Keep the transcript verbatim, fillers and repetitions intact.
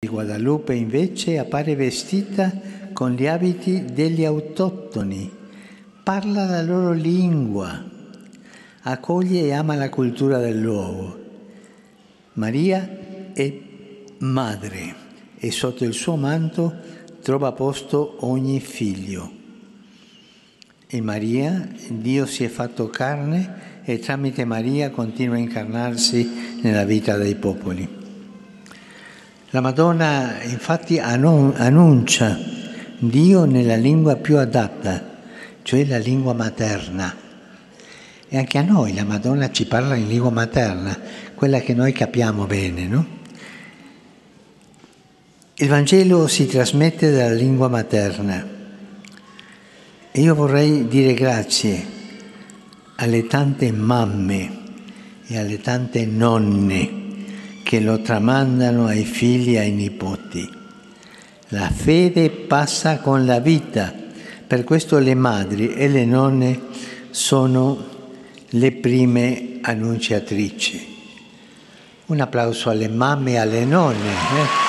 Guadalupe invece appare vestita con gli abiti degli autoctoni, parla la loro lingua, accoglie e ama la cultura del luogo. Maria è madre e sotto il suo manto trova posto ogni figlio. In Maria Dio si è fatto carne e tramite Maria continua a incarnarsi nella vita dei popoli. La Madonna infatti annuncia Dio nella lingua più adatta, cioè la lingua materna. E anche a noi la Madonna ci parla in lingua materna, quella che noi capiamo bene, no? Il Vangelo si trasmette dalla lingua materna e io vorrei dire grazie alle tante mamme e alle tante nonne che lo tramandano ai figli e ai nipoti. La fede passa con la vita, per questo le madri e le nonne sono le prime annunciatrici. Un applauso alle mamme e alle nonne. Eh?